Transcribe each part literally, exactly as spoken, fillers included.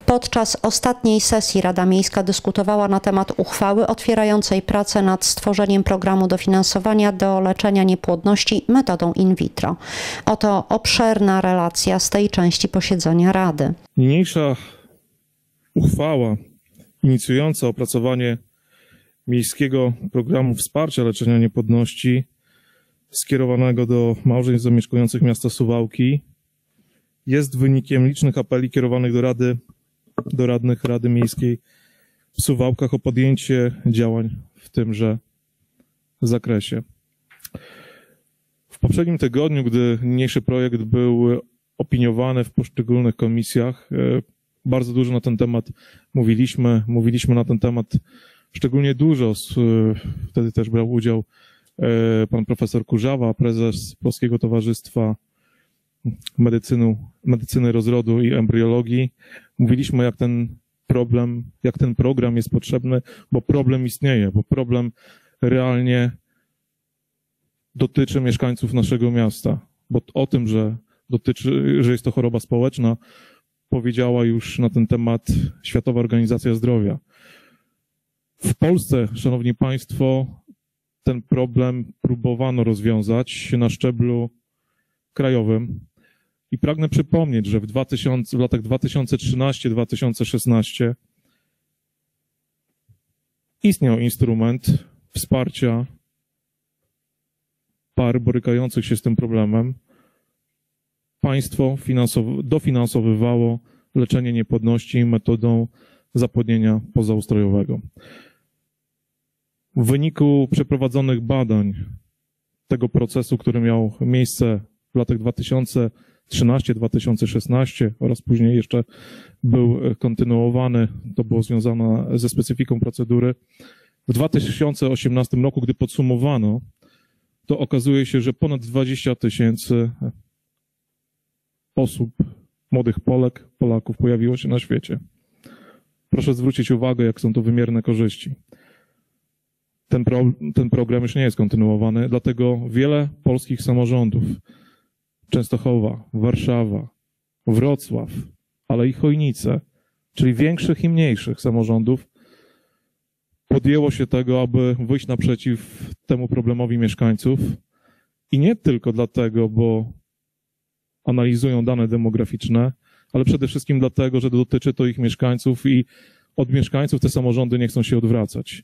Podczas ostatniej sesji Rada Miejska dyskutowała na temat uchwały otwierającej pracę nad stworzeniem programu dofinansowania do leczenia niepłodności metodą in vitro. Oto obszerna relacja z tej części posiedzenia Rady. Niniejsza uchwała inicjująca opracowanie miejskiego programu wsparcia leczenia niepłodności skierowanego do małżeństw zamieszkujących miasta Suwałki jest wynikiem licznych apeli kierowanych do Rady, do radnych Rady Miejskiej w Suwałkach o podjęcie działań w tymże zakresie. W poprzednim tygodniu, gdy niniejszy projekt był opiniowany w poszczególnych komisjach, bardzo dużo na ten temat mówiliśmy. Mówiliśmy na ten temat szczególnie dużo. Wtedy też brał udział pan profesor Kurzawa, prezes Polskiego Towarzystwa Medycyny, Medycyny Rozrodu i Embriologii. Mówiliśmy, jak ten problem, jak ten program jest potrzebny, bo problem istnieje, bo problem realnie dotyczy mieszkańców naszego miasta. Bo o tym, że dotyczy, że jest to choroba społeczna, powiedziała już na ten temat Światowa Organizacja Zdrowia. W Polsce, szanowni państwo, ten problem próbowano rozwiązać na szczeblu krajowym i pragnę przypomnieć, że w, dwa tysiące, w latach dwa tysiące trzynastym do dwa tysiące szesnastego istniał instrument wsparcia par borykających się z tym problemem. Państwo dofinansowywało leczenie niepłodności metodą zapłodnienia pozaustrojowego. W wyniku przeprowadzonych badań tego procesu, który miał miejsce w latach dwa tysiące trzynastym do dwa tysiące szesnastego oraz później jeszcze był kontynuowany, to było związane ze specyfiką procedury. W dwa tysiące osiemnastym roku, gdy podsumowano, to okazuje się, że ponad dwadzieścia tysięcy osób, młodych Polek, Polaków pojawiło się na świecie. Proszę zwrócić uwagę, jak są to wymierne korzyści. Ten, pro, ten program już nie jest kontynuowany, dlatego wiele polskich samorządów, Częstochowa, Warszawa, Wrocław, ale i Chojnice, czyli większych i mniejszych samorządów, podjęło się tego, aby wyjść naprzeciw temu problemowi mieszkańców i nie tylko dlatego, bo analizują dane demograficzne, ale przede wszystkim dlatego, że dotyczy to ich mieszkańców i od mieszkańców te samorządy nie chcą się odwracać.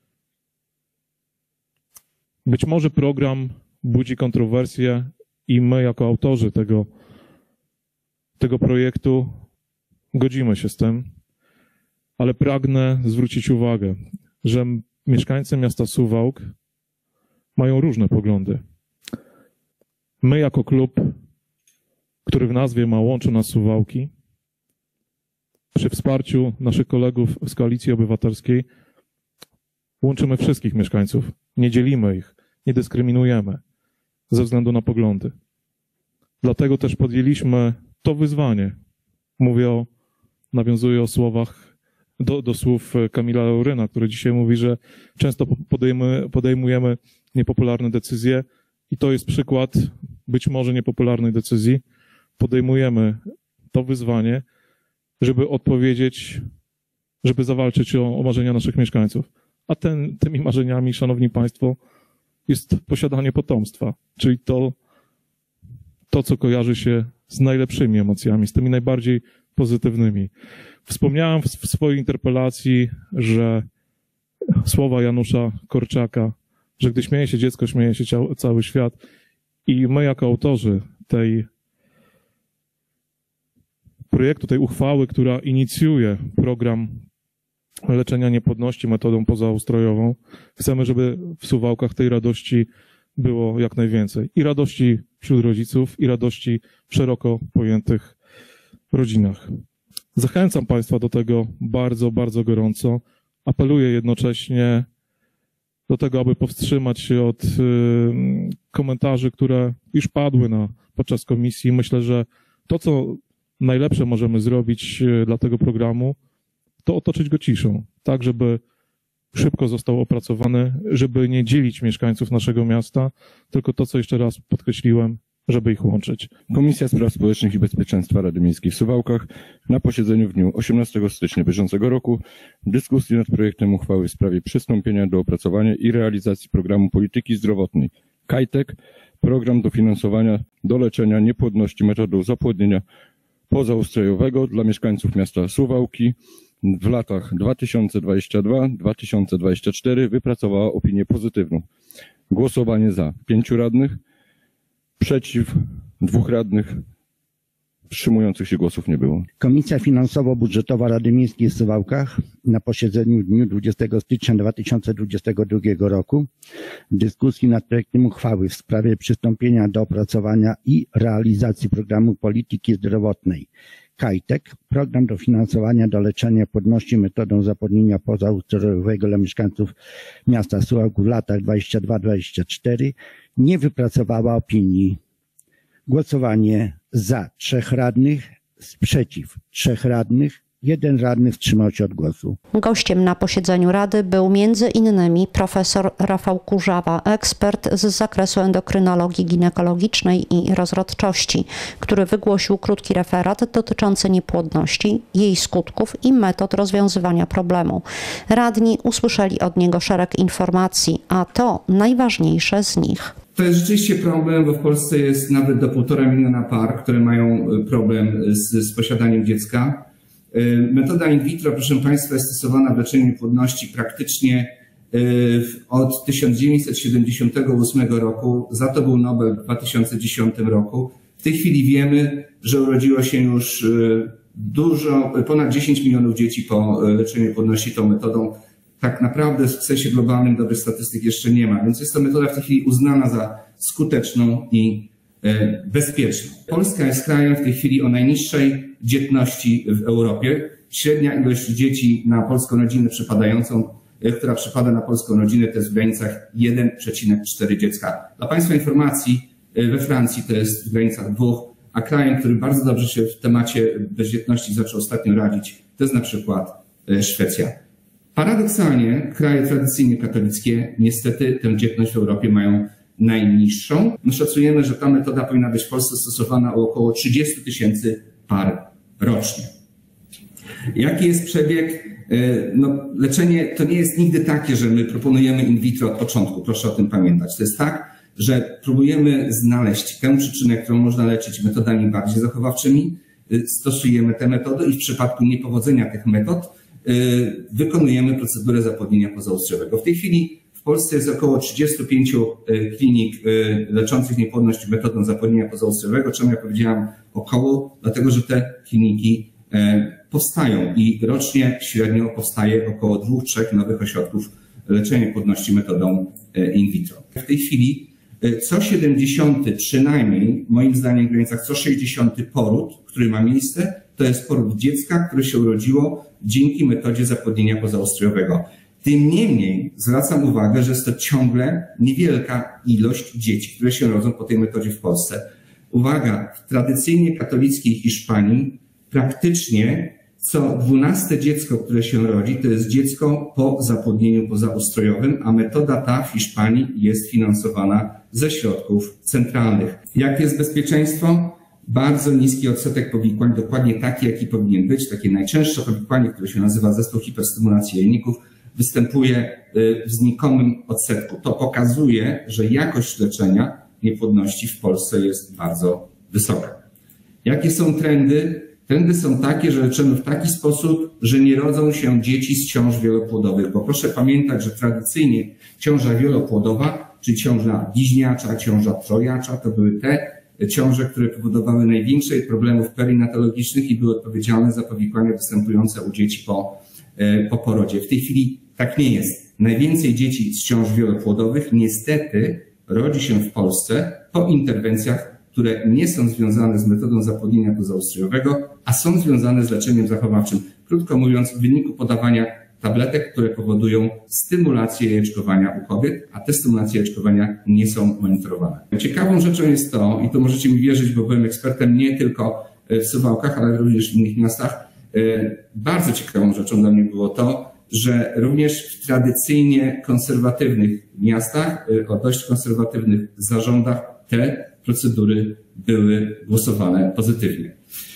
Być może program budzi kontrowersje i my jako autorzy tego, tego projektu godzimy się z tym, ale pragnę zwrócić uwagę, że mieszkańcy miasta Suwałk mają różne poglądy. My jako klub, który w nazwie ma Łączy nas Suwałki, przy wsparciu naszych kolegów z Koalicji Obywatelskiej łączymy wszystkich mieszkańców. Nie dzielimy ich, nie dyskryminujemy ze względu na poglądy. Dlatego też podjęliśmy to wyzwanie. Mówię o, nawiązuję o słowach, do, do słów Kamila Lauryna, który dzisiaj mówi, że często podejmujemy, podejmujemy niepopularne decyzje i to jest przykład być może niepopularnej decyzji. Podejmujemy to wyzwanie, żeby odpowiedzieć, żeby zawalczyć o, o marzenia naszych mieszkańców. A ten, tymi marzeniami, szanowni państwo, jest posiadanie potomstwa, czyli to, to, co kojarzy się z najlepszymi emocjami, z tymi najbardziej pozytywnymi. Wspomniałem w, w swojej interpelacji, że słowa Janusza Korczaka, że gdy śmieje się dziecko, śmieje się ciało, cały świat. I my jako autorzy tej projektu, tej uchwały, która inicjuje program leczenia niepłodności metodą pozaustrojową, chcemy, żeby w Suwałkach tej radości było jak najwięcej. I radości wśród rodziców, i radości w szeroko pojętych rodzinach. Zachęcam państwa do tego bardzo, bardzo gorąco. Apeluję jednocześnie do tego, aby powstrzymać się od y, komentarzy, które już padły na, podczas komisji. Myślę, że to, co najlepsze możemy zrobić y, dla tego programu, to otoczyć go ciszą, tak żeby szybko został opracowany, żeby nie dzielić mieszkańców naszego miasta, tylko to, co jeszcze raz podkreśliłem, żeby ich łączyć. Komisja Spraw Społecznych i Bezpieczeństwa Rady Miejskiej w Suwałkach na posiedzeniu w dniu osiemnastego stycznia bieżącego roku dyskusji nad projektem uchwały w sprawie przystąpienia do opracowania i realizacji programu polityki zdrowotnej KAJTEK, program dofinansowania do leczenia niepłodności metodą zapłodnienia pozaustrojowego dla mieszkańców miasta Suwałki w latach dwa tysiące dwudziestym drugim do dwa tysiące dwudziestego czwartego wypracowała opinię pozytywną. Głosowanie za pięciu radnych, przeciw dwóch radnych, wstrzymujących się głosów nie było. Komisja Finansowo-Budżetowa Rady Miejskiej w Suwałkach na posiedzeniu w dniu dwudziestego stycznia dwa tysiące dwudziestego drugiego roku w dyskusji nad projektem uchwały w sprawie przystąpienia do opracowania i realizacji programu polityki zdrowotnej KAJTEK, program dofinansowania do leczenia płodności metodą zapłodnienia pozaustrojowego dla mieszkańców miasta Suwałków w latach dwudziestym drugim do dwudziestego czwartego nie wypracowała opinii. Głosowanie za trzech radnych, sprzeciw trzech radnych, jeden radny wstrzymał się od głosu. Gościem na posiedzeniu Rady był między innymi profesor Rafał Kurzawa, ekspert z zakresu endokrynologii ginekologicznej i rozrodczości, który wygłosił krótki referat dotyczący niepłodności, jej skutków i metod rozwiązywania problemu. Radni usłyszeli od niego szereg informacji, a to najważniejsze z nich. To jest rzeczywiście problem, bo w Polsce jest nawet do półtora miliona par, które mają problem z, z posiadaniem dziecka. Metoda in vitro, proszę Państwa, jest stosowana w leczeniu niepłodności praktycznie od tysiąc dziewięćset siedemdziesiątego ósmego roku. Za to był Nobel w dwa tysiące dziesiątym roku. W tej chwili wiemy, że urodziło się już dużo, ponad dziesięć milionów dzieci po leczeniu niepłodności tą metodą. Tak naprawdę w sensie globalnym dobrych statystyk jeszcze nie ma, więc jest to metoda w tej chwili uznana za skuteczną i bezpieczną. Polska jest krajem w tej chwili o najniższej dzietności w Europie. Średnia ilość dzieci na polską rodzinę przypadającą, która przypada na polską rodzinę, to jest w granicach jeden przecinek cztery dziecka. Dla Państwa informacji, we Francji to jest w granicach dwóch, a krajem, który bardzo dobrze się w temacie bezdzietności zaczął ostatnio radzić, to jest na przykład Szwecja. Paradoksalnie kraje tradycyjnie katolickie niestety tę dzietność w Europie mają najniższą. My szacujemy, że ta metoda powinna być w Polsce stosowana u około trzydziestu tysięcy par rocznie. Jaki jest przebieg? No, leczenie to nie jest nigdy takie, że my proponujemy in vitro od początku. Proszę o tym pamiętać. To jest tak, że próbujemy znaleźć tę przyczynę, którą można leczyć metodami bardziej zachowawczymi. Stosujemy te metody i w przypadku niepowodzenia tych metod wykonujemy procedurę zapłodnienia pozaustrojowego. W tej chwili w Polsce jest około trzydziestu pięciu klinik leczących niepłodność metodą zapłodnienia pozaustrojowego. Czemu ja powiedziałam około? Dlatego, że te kliniki powstają i rocznie średnio powstaje około dwóch, trzech nowych ośrodków leczenia niepłodności metodą in vitro. W tej chwili co siedemdziesiąty przynajmniej, moim zdaniem w granicach co sześćdziesiąty poród, który ma miejsce, to jest poród dziecka, które się urodziło dzięki metodzie zapłodnienia pozaustrojowego. Tym niemniej zwracam uwagę, że jest to ciągle niewielka ilość dzieci, które się rodzą po tej metodzie w Polsce. Uwaga, w tradycyjnie katolickiej Hiszpanii praktycznie co dwunaste dziecko, które się rodzi, to jest dziecko po zapłodnieniu pozaustrojowym, a metoda ta w Hiszpanii jest finansowana ze środków centralnych. Jakie jest bezpieczeństwo? Bardzo niski odsetek powikłań, dokładnie taki, jaki powinien być. Takie najczęstsze powikłanie, które się nazywa zespół hiperstymulacji jajników, występuje w znikomym odsetku. To pokazuje, że jakość leczenia niepłodności w Polsce jest bardzo wysoka. Jakie są trendy? Trendy są takie, że leczymy w taki sposób, że nie rodzą się dzieci z ciąż wielopłodowych, bo proszę pamiętać, że tradycyjnie ciąża wielopłodowa, czyli ciąża bliźniacza, ciąża trojacza, to były te ciąże, które powodowały największe problemów perinatologicznych i były odpowiedzialne za powikłania występujące u dzieci po, po porodzie. W tej chwili tak nie jest. Najwięcej dzieci z ciąż wielopłodowych niestety rodzi się w Polsce po interwencjach, które nie są związane z metodą zapłodnienia pozaustrojowego, a są związane z leczeniem zachowawczym. Krótko mówiąc, w wyniku podawania tabletek, które powodują stymulację jajeczkowania u kobiet, a te stymulacje jajeczkowania nie są monitorowane. Ciekawą rzeczą jest to, i to możecie mi wierzyć, bo byłem ekspertem nie tylko w Suwałkach, ale również w innych miastach, bardzo ciekawą rzeczą dla mnie było to, że również w tradycyjnie konserwatywnych miastach, o dość konserwatywnych zarządach te procedury były głosowane pozytywnie.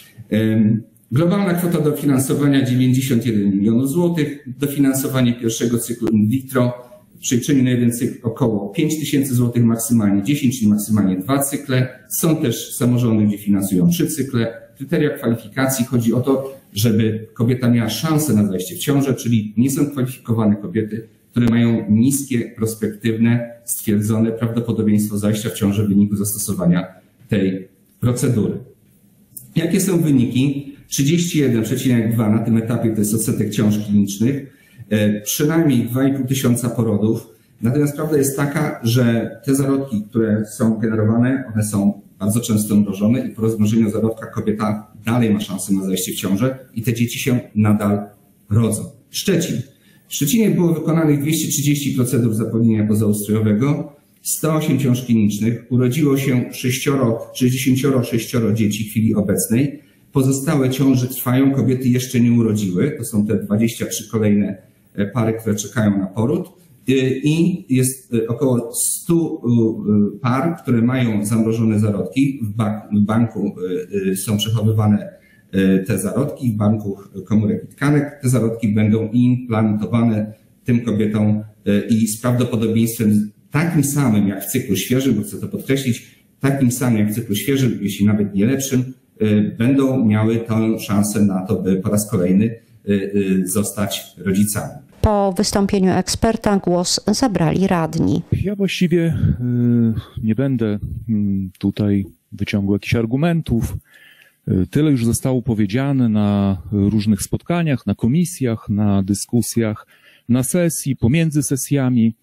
Globalna kwota dofinansowania dziewięćdziesiąt jeden milionów złotych, dofinansowanie pierwszego cyklu in vitro w przeliczeniu na jeden cykl około pięć tysięcy złotych, maksymalnie dziesięć, czyli maksymalnie dwa cykle. Są też samorządy, gdzie finansują trzy cykle. Kryteria kwalifikacji, chodzi o to, żeby kobieta miała szansę na zajście w ciążę, czyli nie są kwalifikowane kobiety, które mają niskie, prospektywne, stwierdzone prawdopodobieństwo zajścia w ciążę w wyniku zastosowania tej procedury. Jakie są wyniki? trzydzieści jeden przecinek dwa na tym etapie to jest odsetek ciąż klinicznych, przynajmniej dwa i pół tysiąca porodów. Natomiast prawda jest taka, że te zarodki, które są generowane, one są bardzo często mrożone i po rozmnożeniu zarodka kobieta dalej ma szansę na zajście w ciążę i te dzieci się nadal rodzą. Szczecin. W Szczecinie było wykonanych dwieście trzydzieści procedur zapłodnienia pozaustrojowego, sto osiem ciąż klinicznych, urodziło się sześćdziesiąt sześć dzieci w chwili obecnej. Pozostałe ciąże trwają, kobiety jeszcze nie urodziły, to są te dwadzieścia trzy kolejne pary, które czekają na poród. I jest około stu par, które mają zamrożone zarodki. W banku są przechowywane te zarodki, w banku komórek i tkanek. Te zarodki będą implantowane tym kobietom i z prawdopodobieństwem takim samym jak w cyklu świeżym, bo chcę to podkreślić, takim samym jak w cyklu świeżym, jeśli nawet nie lepszym, będą miały tę szansę na to, by po raz kolejny zostać rodzicami. Po wystąpieniu eksperta głos zabrali radni. Ja właściwie nie będę tutaj wyciągał jakichś argumentów. Tyle już zostało powiedziane na różnych spotkaniach, na komisjach, na dyskusjach, na sesji, pomiędzy sesjami.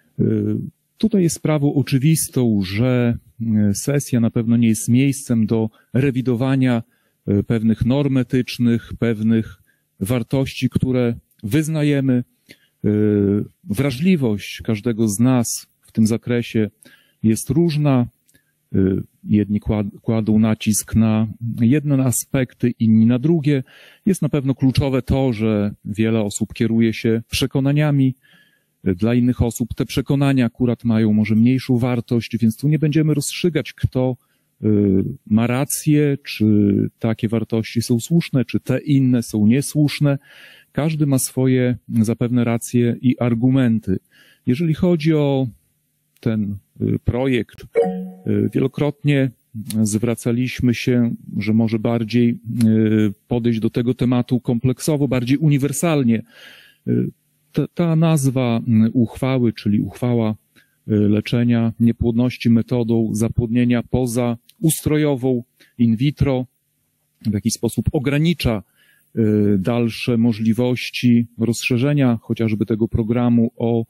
Tutaj jest sprawą oczywistą, że sesja na pewno nie jest miejscem do rewidowania pewnych norm etycznych, pewnych wartości, które wyznajemy. Wrażliwość każdego z nas w tym zakresie jest różna. Jedni kładą nacisk na jedne aspekty, inni na drugie. Jest na pewno kluczowe to, że wiele osób kieruje się przekonaniami. Dla innych osób te przekonania akurat mają może mniejszą wartość, więc tu nie będziemy rozstrzygać, kto ma rację, czy takie wartości są słuszne, czy te inne są niesłuszne. Każdy ma swoje zapewne racje i argumenty. Jeżeli chodzi o ten projekt, wielokrotnie zwracaliśmy się, że może bardziej podejść do tego tematu kompleksowo, bardziej uniwersalnie. Ta, ta nazwa uchwały, czyli uchwała leczenia niepłodności metodą zapłodnienia pozaustrojową in vitro, w jakiś sposób ogranicza dalsze możliwości rozszerzenia chociażby tego programu o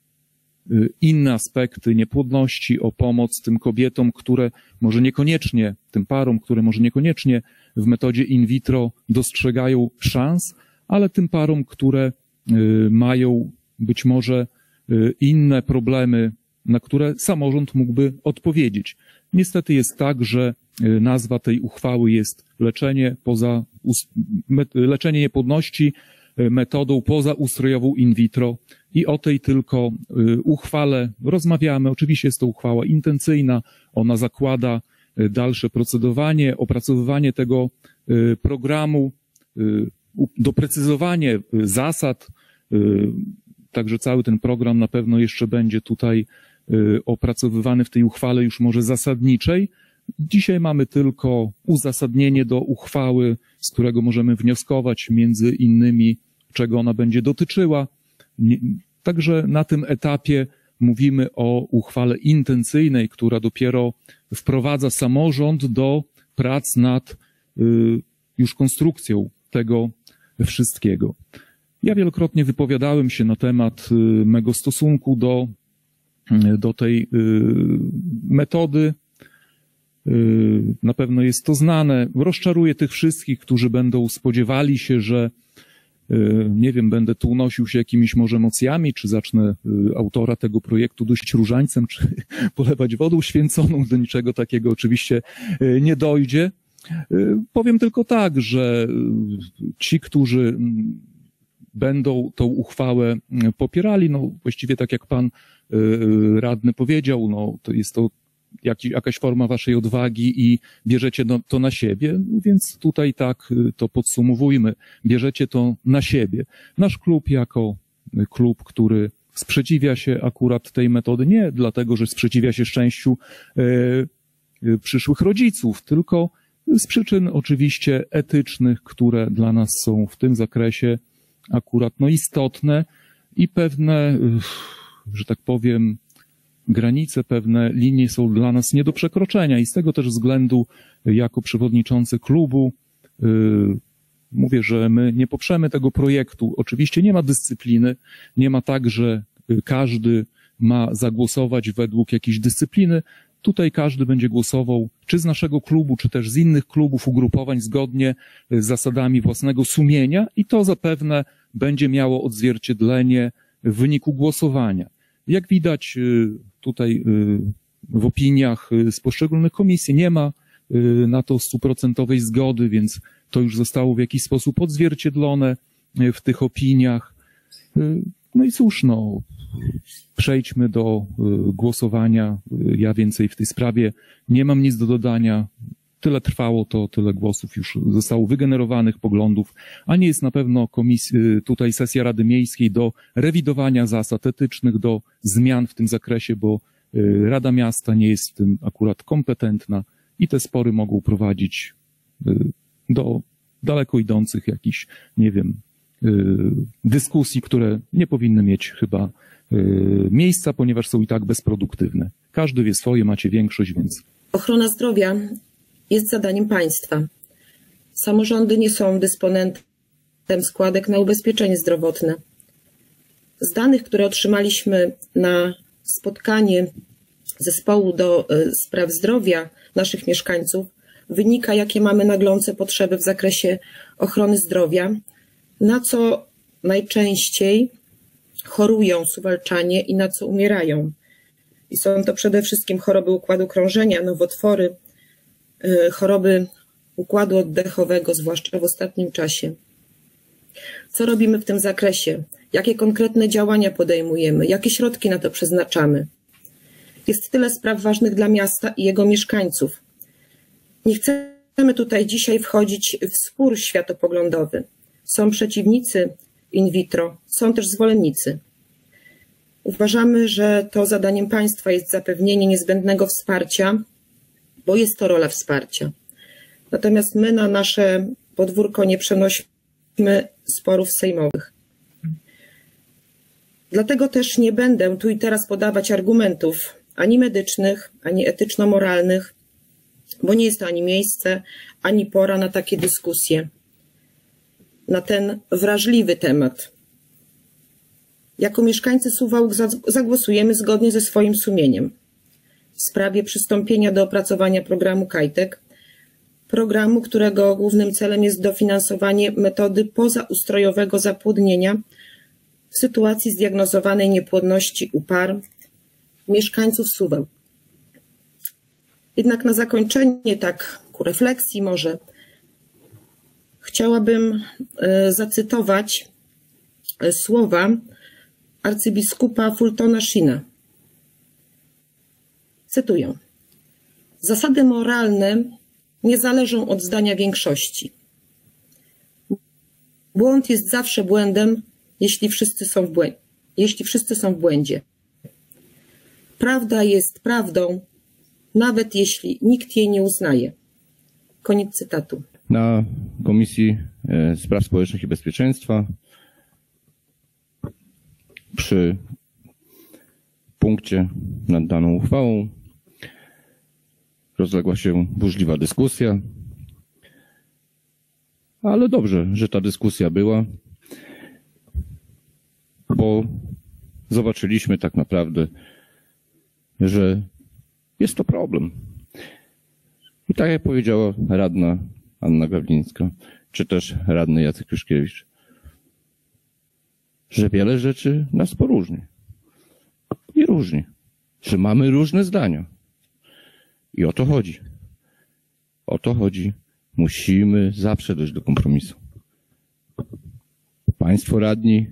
inne aspekty niepłodności, o pomoc tym kobietom, które może niekoniecznie, tym parom, które może niekoniecznie w metodzie in vitro dostrzegają szans, ale tym parom, które mają być może inne problemy, na które samorząd mógłby odpowiedzieć. Niestety jest tak, że nazwa tej uchwały jest leczenie poza, leczenie niepłodności metodą pozaustrojową in vitro i o tej tylko uchwale rozmawiamy. Oczywiście jest to uchwała intencyjna, ona zakłada dalsze procedowanie, opracowywanie tego programu, doprecyzowanie zasad, także cały ten program na pewno jeszcze będzie tutaj opracowywany w tej uchwale już może zasadniczej. Dzisiaj mamy tylko uzasadnienie do uchwały, z którego możemy wnioskować między innymi, czego ona będzie dotyczyła. Także na tym etapie mówimy o uchwale intencyjnej, która dopiero wprowadza samorząd do prac nad już konstrukcją tego wszystkiego. Ja wielokrotnie wypowiadałem się na temat mego stosunku do, do tej metody. Na pewno jest to znane. Rozczaruję tych wszystkich, którzy będą spodziewali się, że nie wiem, będę tu unosił się jakimiś może emocjami, czy zacznę autora tego projektu dusić różańcem, czy polewać wodą święconą. Do niczego takiego oczywiście nie dojdzie. Powiem tylko tak, że ci, którzy będą tą uchwałę popierali, no właściwie tak jak pan radny powiedział, no to jest to jak, jakaś forma waszej odwagi i bierzecie no, to na siebie, więc tutaj tak to podsumowujmy. Bierzecie to na siebie. Nasz klub jako klub, który sprzeciwia się akurat tej metody, nie dlatego, że sprzeciwia się szczęściu e, przyszłych rodziców, tylko z przyczyn oczywiście etycznych, które dla nas są w tym zakresie akurat no, istotne i pewne, że tak powiem, granice, pewne linie są dla nas nie do przekroczenia i z tego też względu jako przewodniczący klubu yy, mówię, że my nie poprzemy tego projektu. Oczywiście nie ma dyscypliny, nie ma tak, że każdy ma zagłosować według jakiejś dyscypliny. Tutaj każdy będzie głosował czy z naszego klubu, czy też z innych klubów, ugrupowań zgodnie z zasadami własnego sumienia i to zapewne będzie miało odzwierciedlenie w wyniku głosowania. Jak widać tutaj w opiniach z poszczególnych komisji nie ma na to stuprocentowej zgody, więc to już zostało w jakiś sposób odzwierciedlone w tych opiniach. No i cóż, no, przejdźmy do głosowania. Ja więcej w tej sprawie nie mam nic do dodania. Tyle trwało to, tyle głosów już zostało wygenerowanych, poglądów, a nie jest na pewno komisji, tutaj sesja Rady Miejskiej do rewidowania zasad etycznych, do zmian w tym zakresie, bo Rada Miasta nie jest w tym akurat kompetentna i te spory mogą prowadzić do daleko idących jakichś, nie wiem, dyskusji, które nie powinny mieć chyba miejsca, ponieważ są i tak bezproduktywne. Każdy wie swoje, macie większość, więc... Ochrona zdrowia jest zadaniem państwa. Samorządy nie są dysponentem składek na ubezpieczenie zdrowotne. Z danych, które otrzymaliśmy na spotkanie zespołu do spraw zdrowia naszych mieszkańców, wynika, jakie mamy naglące potrzeby w zakresie ochrony zdrowia, na co najczęściej chorują suwalczanie i na co umierają. I są to przede wszystkim choroby układu krążenia, nowotwory, choroby układu oddechowego, zwłaszcza w ostatnim czasie. Co robimy w tym zakresie? Jakie konkretne działania podejmujemy? Jakie środki na to przeznaczamy? Jest tyle spraw ważnych dla miasta i jego mieszkańców. Nie chcemy tutaj dzisiaj wchodzić w spór światopoglądowy. Są przeciwnicy in vitro, są też zwolennicy. Uważamy, że to zadaniem państwa jest zapewnienie niezbędnego wsparcia, bo jest to rola wsparcia. Natomiast my na nasze podwórko nie przenosimy sporów sejmowych. Dlatego też nie będę tu i teraz podawać argumentów ani medycznych, ani etyczno-moralnych, bo nie jest to ani miejsce, ani pora na takie dyskusje, na ten wrażliwy temat. Jako mieszkańcy Suwałk zagłosujemy zgodnie ze swoim sumieniem w sprawie przystąpienia do opracowania programu Kajtek, programu, którego głównym celem jest dofinansowanie metody pozaustrojowego zapłodnienia w sytuacji zdiagnozowanej niepłodności u par mieszkańców Suwałk. Jednak na zakończenie, tak ku refleksji może, chciałabym zacytować słowa arcybiskupa Fultona Sheena. Cytuję. Zasady moralne nie zależą od zdania większości. Błąd jest zawsze błędem, jeśli wszyscy są w błędzie. Jeśli wszyscy są w błędzie. Prawda jest prawdą, nawet jeśli nikt jej nie uznaje. Koniec cytatu. Na Komisji Spraw Społecznych i Bezpieczeństwa przy punkcie nad daną uchwałą rozległa się burzliwa dyskusja, ale dobrze, że ta dyskusja była, bo zobaczyliśmy tak naprawdę, że jest to problem. I tak jak powiedziała radna Anna Gawlińska, czy też radny Jacek Juszkiewicz, że wiele rzeczy nas poróżni. I różni. Że mamy różne zdania. I o to chodzi. O to chodzi. Musimy zawsze dojść do kompromisu. Państwo radni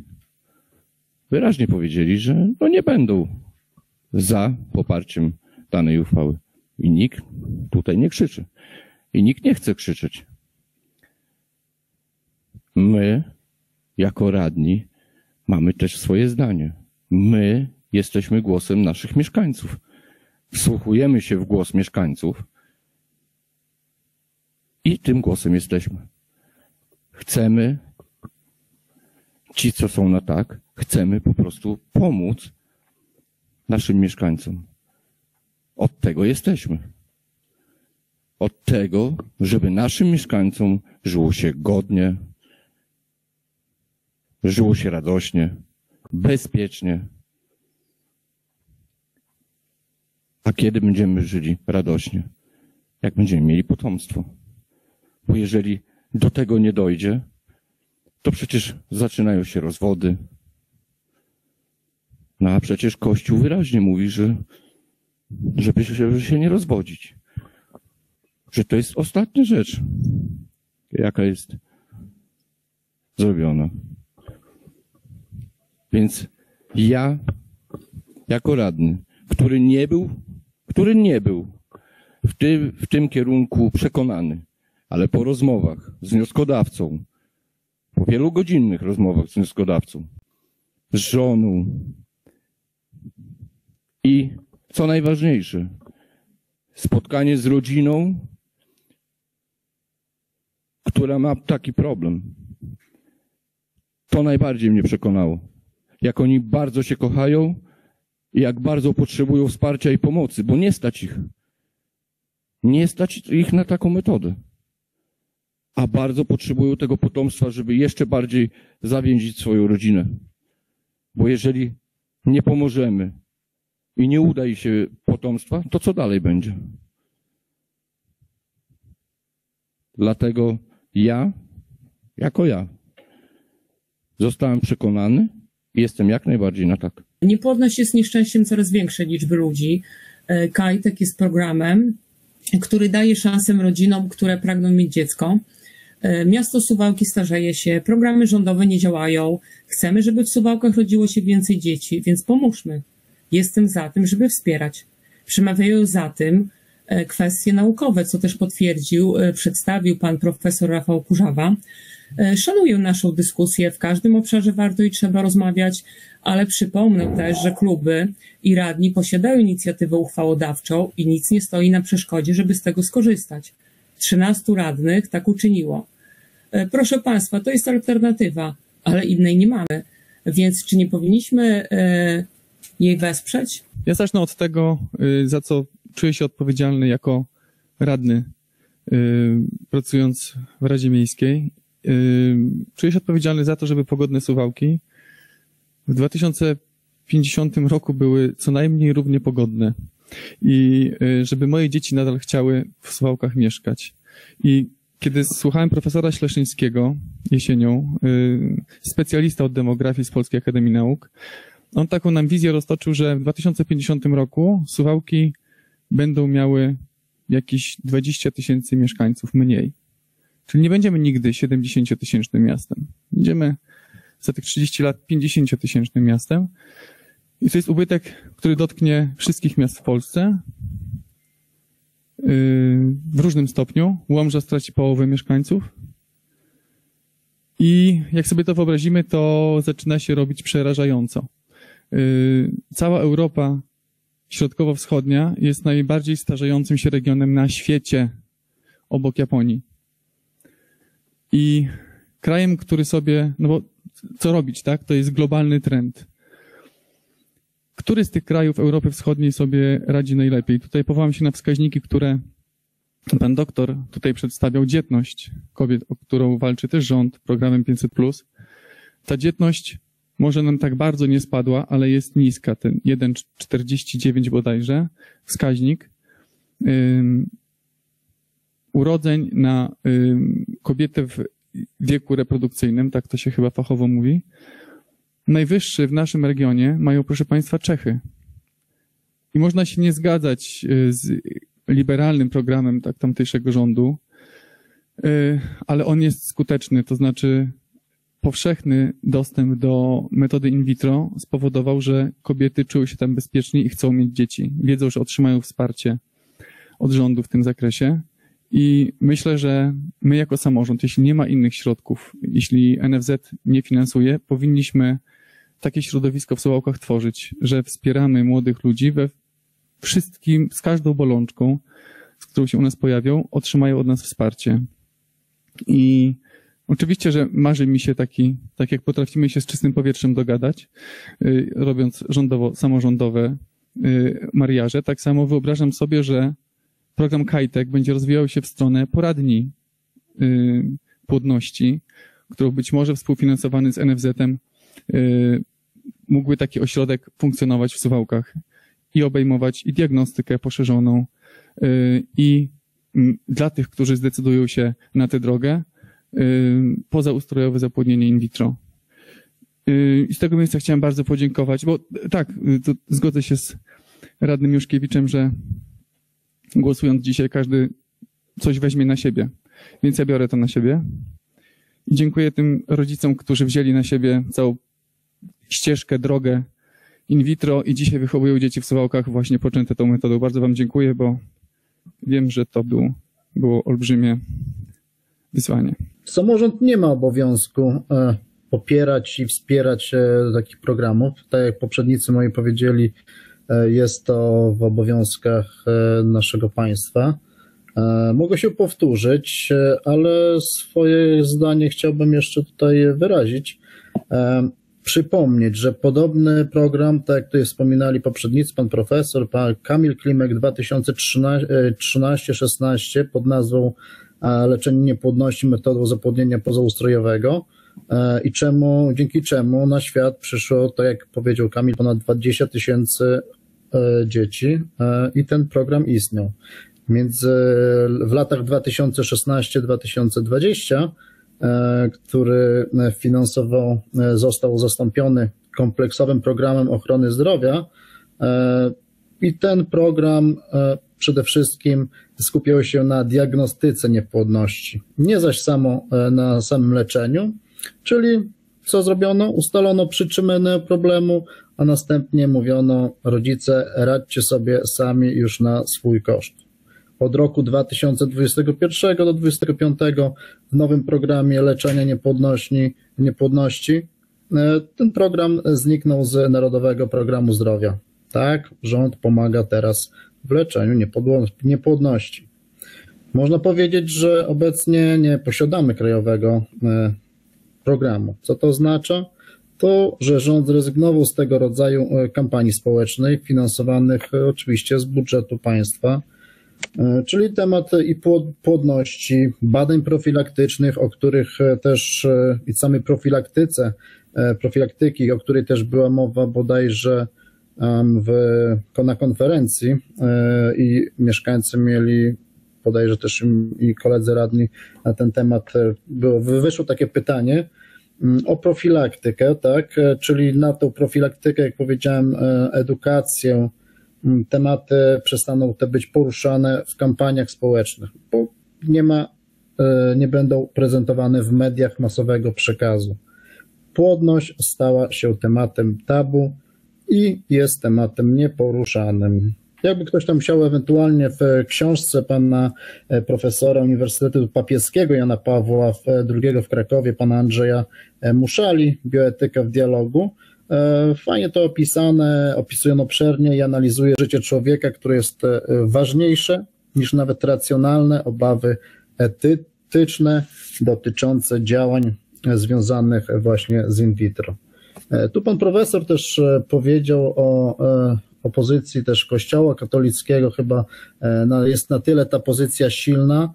wyraźnie powiedzieli, że no nie będą za poparciem danej uchwały. I nikt tutaj nie krzyczy. I nikt nie chce krzyczeć. My, jako radni, mamy też swoje zdanie. My jesteśmy głosem naszych mieszkańców. Wsłuchujemy się w głos mieszkańców i tym głosem jesteśmy. Chcemy, ci co są na tak, chcemy po prostu pomóc naszym mieszkańcom. Od tego jesteśmy. Od tego, żeby naszym mieszkańcom żyło się godnie, żyło się radośnie, bezpiecznie. A kiedy będziemy żyli radośnie? Jak będziemy mieli potomstwo. Bo jeżeli do tego nie dojdzie, to przecież zaczynają się rozwody. No a przecież Kościół wyraźnie mówi, że żeby się, żeby się nie rozwodzić. Że to jest ostatnia rzecz, jaka jest zrobiona. Więc ja, jako radny, który nie był, który nie był w tym, w tym kierunku przekonany, ale po rozmowach z wnioskodawcą, po wielogodzinnych rozmowach z wnioskodawcą, z żoną i co najważniejsze, spotkanie z rodziną, która ma taki problem. To najbardziej mnie przekonało. Jak oni bardzo się kochają i jak bardzo potrzebują wsparcia i pomocy, bo nie stać ich. Nie stać ich na taką metodę. A bardzo potrzebują tego potomstwa, żeby jeszcze bardziej zawięzić swoją rodzinę. Bo jeżeli nie pomożemy i nie uda ich się potomstwa, to co dalej będzie? Dlatego ja, jako ja, zostałem przekonany i jestem jak najbardziej na tak. Niepłodność jest nieszczęściem coraz większej liczby ludzi. Kajtek jest programem, który daje szansę rodzinom, które pragną mieć dziecko. Miasto Suwałki starzeje się, programy rządowe nie działają. Chcemy, żeby w Suwałkach rodziło się więcej dzieci, więc pomóżmy. Jestem za tym, żeby wspierać. Przemawiają za tym kwestie naukowe, co też potwierdził, przedstawił pan profesor Rafał Kurzawa. Szanuję naszą dyskusję, w każdym obszarze warto i trzeba rozmawiać, ale przypomnę też, że kluby i radni posiadają inicjatywę uchwałodawczą i nic nie stoi na przeszkodzie, żeby z tego skorzystać. trzynastu radnych tak uczyniło. Proszę państwa, to jest alternatywa, ale innej nie mamy, więc czy nie powinniśmy jej wesprzeć? Ja zacznę od tego, za co czuję się odpowiedzialny jako radny, pracując w Radzie Miejskiej. Czuję się odpowiedzialny za to, żeby pogodne Suwałki w dwa tysiące pięćdziesiątym roku były co najmniej równie pogodne i żeby moje dzieci nadal chciały w Suwałkach mieszkać. I kiedy słuchałem profesora Śleszyńskiego jesienią, specjalista od demografii z Polskiej Akademii Nauk, on taką nam wizję roztoczył, że w dwa tysiące pięćdziesiątym roku Suwałki będą miały jakieś dwadzieścia tysięcy mieszkańców mniej. Czyli nie będziemy nigdy siedemdziesięciotysięcznym miastem. Będziemy za tych trzydzieści lat pięćdziesięciotysięcznym miastem. I to jest ubytek, który dotknie wszystkich miast w Polsce w różnym stopniu. Łomża straci połowę mieszkańców. I jak sobie to wyobrazimy, to zaczyna się robić przerażająco. Cała Europa Środkowo-Wschodnia jest najbardziej starzejącym się regionem na świecie obok Japonii. I krajem, który sobie, no bo co robić, tak? To jest globalny trend. Który z tych krajów Europy Wschodniej sobie radzi najlepiej? Tutaj powołam się na wskaźniki, które pan doktor tutaj przedstawiał. Dzietność kobiet, o którą walczy też rząd programem pięćset plus. Ta dzietność może nam tak bardzo nie spadła, ale jest niska, ten jeden przecinek czterdzieści dziewięć bodajże, wskaźnik. Ym, urodzeń na ym, kobietę w wieku reprodukcyjnym, tak to się chyba fachowo mówi, najwyższy w naszym regionie mają, proszę państwa, Czechy. I można się nie zgadzać z liberalnym programem tak tamtejszego rządu, ale on jest skuteczny, to znaczy powszechny dostęp do metody in vitro spowodował, że kobiety czuły się tam bezpiecznie i chcą mieć dzieci. Wiedzą, że otrzymają wsparcie od rządu w tym zakresie. I myślę, że my jako samorząd, jeśli nie ma innych środków, jeśli N F Z nie finansuje, powinniśmy takie środowisko w Suwałkach tworzyć, że wspieramy młodych ludzi we wszystkim, z każdą bolączką, z którą się u nas pojawią, otrzymają od nas wsparcie. I oczywiście, że marzy mi się taki, tak jak potrafimy się z czystym powietrzem dogadać, yy, robiąc rządowo-samorządowe yy, mariaże, tak samo wyobrażam sobie, że program Kajtek będzie rozwijał się w stronę poradni yy, płodności, którą być może współfinansowany z N F Z-em yy, mógłby taki ośrodek funkcjonować w Suwałkach i obejmować i diagnostykę poszerzoną yy, i yy, dla tych, którzy zdecydują się na tę drogę, yy, pozaustrojowe zapłodnienie in vitro. Yy, I z tego miejsca chciałem bardzo podziękować, bo tak, yy, to zgodzę się z radnym Juszkiewiczem, że głosując dzisiaj każdy coś weźmie na siebie, więc ja biorę to na siebie. I dziękuję tym rodzicom, którzy wzięli na siebie całą ścieżkę, drogę in vitro i dzisiaj wychowują dzieci w Suwałkach właśnie poczęte tą metodą. Bardzo wam dziękuję, bo wiem, że to był, było olbrzymie wyzwanie. Samorząd nie ma obowiązku e, popierać i wspierać e, takich programów. Tak jak poprzednicy moi powiedzieli, e, jest to w obowiązkach e, naszego państwa. E, mogę się powtórzyć, e, ale swoje zdanie chciałbym jeszcze tutaj wyrazić. E, Przypomnieć, że podobny program, tak jak tutaj wspominali poprzednicy, pan profesor, pan Kamil Klimek dwa tysiące trzynaście szesnaście pod nazwą Leczenie niepłodności metodą zapłodnienia pozaustrojowego i czemu, dzięki czemu na świat przyszło, tak jak powiedział Kamil, ponad dwadzieścia tysięcy dzieci i ten program istniał. Między, w latach dwa tysiące szesnaście do dwa tysiące dwudziestego który finansował, został zastąpiony kompleksowym programem ochrony zdrowia i ten program przede wszystkim skupiał się na diagnostyce niepłodności, nie zaś samo na samym leczeniu, czyli co zrobiono? Ustalono przyczynę problemu, a następnie mówiono rodzice radźcie sobie sami już na swój koszt. Od roku dwa tysiące dwudziestego pierwszego do dwa tysiące dwudziestego piątego w nowym programie leczenia niepłodności, niepłodności ten program zniknął z Narodowego Programu Zdrowia. Tak, rząd pomaga teraz w leczeniu niepłodności. Można powiedzieć, że obecnie nie posiadamy krajowego programu. Co to oznacza? To, że rząd zrezygnował z tego rodzaju kampanii społecznej finansowanych oczywiście z budżetu państwa, czyli temat i płodności, badań profilaktycznych, o których też i samej profilaktyce, profilaktyki, o której też była mowa bodajże w, na konferencji i mieszkańcy mieli, bodajże też i koledzy radni na ten temat, było, wyszło takie pytanie o profilaktykę, tak, czyli na tą profilaktykę, jak powiedziałem, edukację, tematy przestaną te być poruszane w kampaniach społecznych, bo nie ma, nie będą prezentowane w mediach masowego przekazu. Płodność stała się tematem tabu i jest tematem nieporuszanym. Jakby ktoś tam chciał ewentualnie w książce pana profesora Uniwersytetu Papieskiego Jana Pawła drugiego w Krakowie, pana Andrzeja Muszali, Bioetyka w dialogu, fajnie to opisane, opisują obszernie i analizuje życie człowieka, które jest ważniejsze niż nawet racjonalne obawy etyczne dotyczące działań związanych właśnie z in vitro. Tu pan profesor też powiedział o opozycji też Kościoła katolickiego, chyba jest na tyle ta pozycja silna,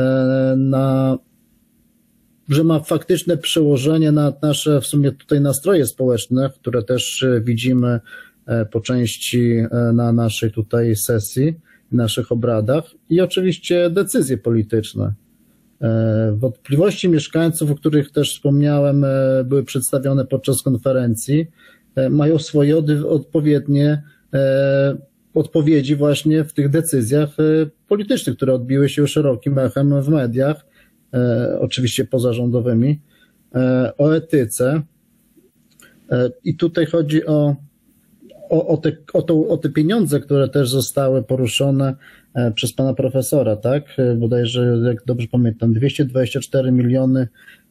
na że ma faktyczne przełożenie na nasze w sumie tutaj nastroje społeczne, które też widzimy po części na naszej tutaj sesji, naszych obradach i oczywiście decyzje polityczne. Wątpliwości mieszkańców, o których też wspomniałem, były przedstawione podczas konferencji, mają swoje odpowiednie odpowiedzi właśnie w tych decyzjach politycznych, które odbiły się szerokim echem w mediach, oczywiście pozarządowymi, o etyce. I tutaj chodzi o, o, o, te, o, to, o te pieniądze, które też zostały poruszone przez pana profesora, tak? Bodajże, jak dobrze pamiętam, dwieście dwadzieścia cztery miliony,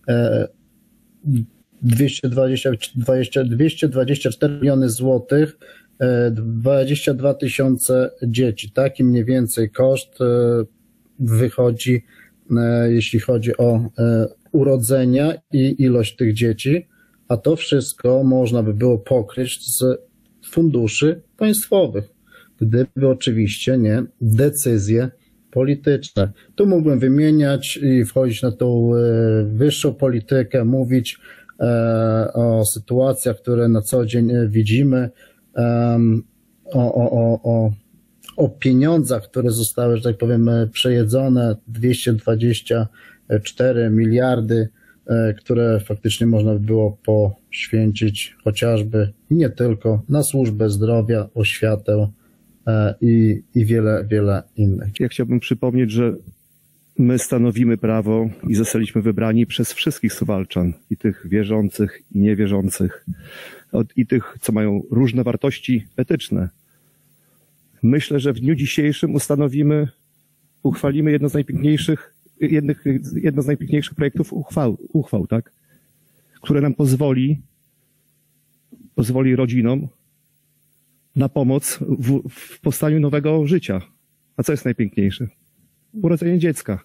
dwieście dwadzieścia, dwieście dwadzieścia cztery miliony złotych, dwadzieścia dwa tysiące dzieci. Taki mniej więcej koszt wychodzi, jeśli chodzi o urodzenia i ilość tych dzieci, a to wszystko można by było pokryć z funduszy państwowych, gdyby oczywiście nie decyzje polityczne. Tu mógłbym wymieniać i wchodzić na tą wyższą politykę, mówić o sytuacjach, które na co dzień widzimy, o, o, o, o, o pieniądzach, które zostały, że tak powiem, przejedzone, dwieście dwadzieścia cztery miliardy, które faktycznie można by było poświęcić chociażby nie tylko na służbę zdrowia, oświatę i, i wiele, wiele innych. Ja chciałbym przypomnieć, że my stanowimy prawo i zostaliśmy wybrani przez wszystkich Suwalczan, i tych wierzących, i niewierzących, i tych, co mają różne wartości etyczne. Myślę, że w dniu dzisiejszym ustanowimy, uchwalimy jedno z najpiękniejszych, jednych, jedno z najpiękniejszych projektów uchwał, uchwał, tak? Które nam pozwoli, pozwoli rodzinom na pomoc w, w powstaniu nowego życia. A co jest najpiękniejsze? Urodzenie dziecka.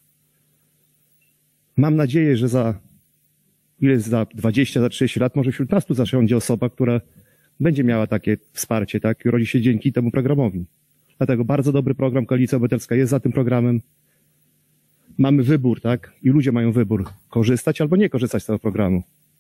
Mam nadzieję, że za ile za dwadzieścia, za trzydzieści lat może wśród nas tu zasiądzie osoba, która będzie miała takie wsparcie, tak? I urodzi się dzięki temu programowi. Dlatego bardzo dobry program, Koalicja Obywatelska jest za tym programem. Mamy wybór, tak? I ludzie mają wybór. Korzystać albo nie korzystać z tego programu.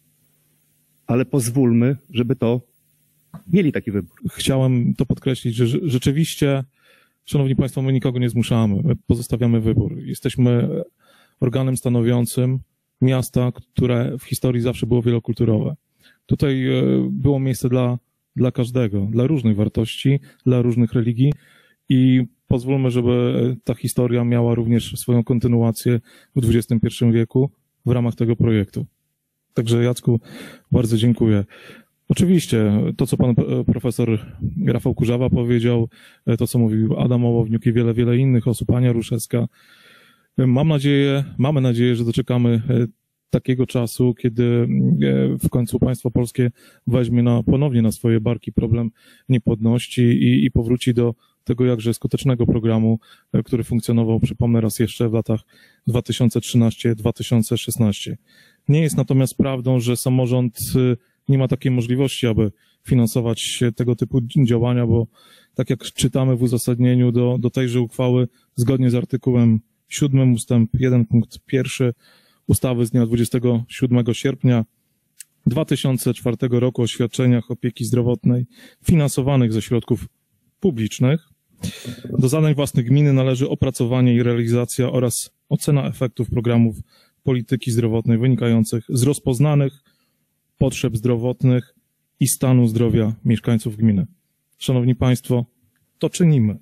Ale pozwólmy, żeby to mieli taki wybór. Chciałem to podkreślić, że rzeczywiście, szanowni państwo, my nikogo nie zmuszamy. My pozostawiamy wybór. Jesteśmy organem stanowiącym miasta, które w historii zawsze było wielokulturowe. Tutaj było miejsce dla, dla każdego, dla różnych wartości, dla różnych religii i pozwólmy, żeby ta historia miała również swoją kontynuację w dwudziestym pierwszym wieku w ramach tego projektu. Także Jacku, bardzo dziękuję. Oczywiście to, co pan profesor Rafał Kurzawa powiedział, to, co mówił Adam Ołowniuk i wiele, wiele innych osób, Ania Ruszewska. Mam nadzieję, mamy nadzieję, że doczekamy takiego czasu, kiedy w końcu państwo polskie weźmie na, ponownie na swoje barki problem niepłodności i, i powróci do tego jakże skutecznego programu, który funkcjonował, przypomnę raz jeszcze, w latach dwa tysiące trzynastym do dwa tysiące szesnastego. Nie jest natomiast prawdą, że samorząd nie ma takiej możliwości, aby finansować tego typu działania, bo tak jak czytamy w uzasadnieniu do, do tejże uchwały, zgodnie z artykułem siódmym ustęp jeden punkt pierwszy ustawy z dnia dwudziestego siódmego sierpnia dwa tysiące czwartego roku o świadczeniach opieki zdrowotnej finansowanych ze środków publicznych, do zadań własnych gminy należy opracowanie i realizacja oraz ocena efektów programów polityki zdrowotnej wynikających z rozpoznanych potrzeb zdrowotnych i stanu zdrowia mieszkańców gminy. Szanowni państwo, to czynimy.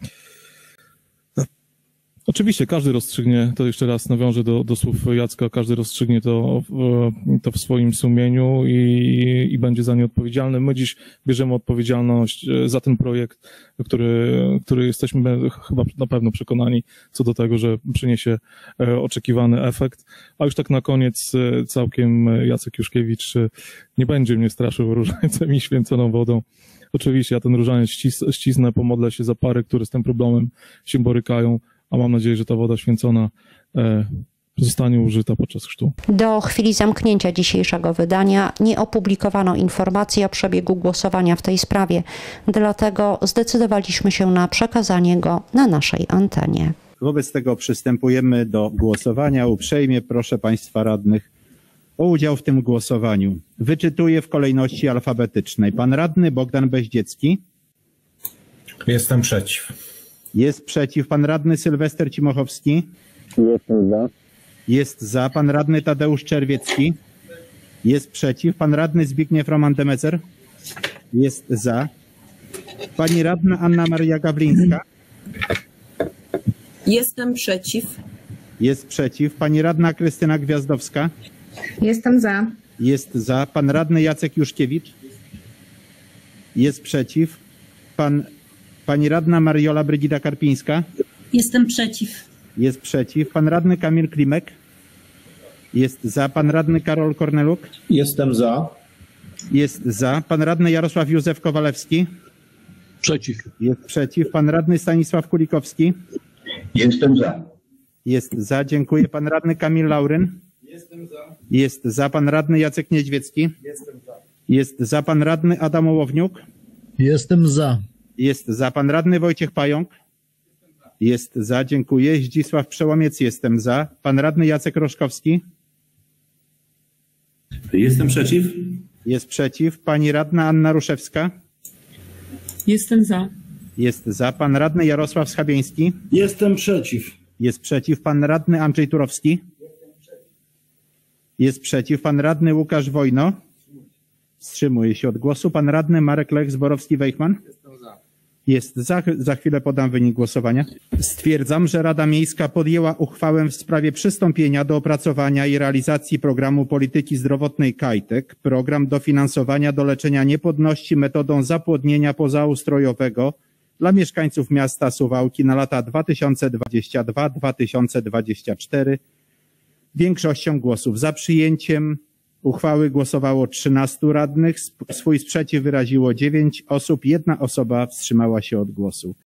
Oczywiście każdy rozstrzygnie, to jeszcze raz nawiążę do, do słów Jacka, każdy rozstrzygnie to, to w swoim sumieniu i, i będzie za nie odpowiedzialny. My dziś bierzemy odpowiedzialność za ten projekt, który, który jesteśmy chyba na pewno przekonani co do tego, że przyniesie oczekiwany efekt. A już tak na koniec całkiem Jacek Juszkiewicz nie będzie mnie straszył różańcem i święconą wodą. Oczywiście ja ten różaniec ścis, ścisnę, pomodlę się za pary, które z tym problemem się borykają, a mam nadzieję, że ta woda święcona e, zostanie użyta podczas chrztu. Do chwili zamknięcia dzisiejszego wydania nie opublikowano informacji o przebiegu głosowania w tej sprawie, dlatego zdecydowaliśmy się na przekazanie go na naszej antenie. Wobec tego przystępujemy do głosowania. Uprzejmie proszę państwa radnych o udział w tym głosowaniu. Wyczytuję w kolejności alfabetycznej. Pan radny Bogdan Beździecki. Jestem przeciw. Jest przeciw pan radny Sylwester Cimochowski. Jestem za. Jest za pan radny Tadeusz Czerwiecki. Jest przeciw pan radny Zbigniew Roman Demecer. Jest za. Pani radna Anna Maria Gawlińska. Jestem przeciw. Jest przeciw. Pani radna Krystyna Gwiazdowska. Jestem za. Jest za. Pan radny Jacek Juszkiewicz. Jest przeciw. Pan Pani radna Mariola Brygida Karpińska. Jestem przeciw. Jest przeciw. Pan radny Kamil Klimek? Jest za. Pan radny Karol Korneluk? Jestem za. Jest za. Pan radny Jarosław Józef Kowalewski? Przeciw. Jest przeciw. Pan radny Stanisław Kulikowski? Jestem za. Jest za. Dziękuję. Pan radny Kamil Lauryn? Jestem za. Jest za. Pan radny Jacek Niedźwiecki? Jestem za. Jest za. Pan radny Adam Ołowniuk? Jestem za. Jest za. Pan radny Wojciech Pająk? Jest za. Dziękuję. Zdzisław Przełomiec? Jestem za. Pan radny Jacek Roszkowski? Jestem przeciw. Jest przeciw. Pani radna Anna Ruszewska? Jestem za. Jest za. Pan radny Jarosław Schabieński? Jestem przeciw. Jest przeciw. Pan radny Andrzej Turowski? Jest przeciw. Pan radny Łukasz Wojno? Wstrzymuje się od głosu. Pan radny Marek Lech Zborowski-Wejchman? Jestem za. Jest za. Za chwilę podam wynik głosowania. Stwierdzam, że Rada Miejska podjęła uchwałę w sprawie przystąpienia do opracowania i realizacji programu polityki zdrowotnej Kajtek, program dofinansowania do leczenia niepłodności metodą zapłodnienia pozaustrojowego dla mieszkańców miasta Suwałki na lata dwa tysiące dwudziesty drugi do dwa tysiące dwudziestego czwartego. Większością głosów za przyjęciem uchwały głosowało trzynastu radnych, swój sprzeciw wyraziło dziewięć osób, jedna osoba wstrzymała się od głosu.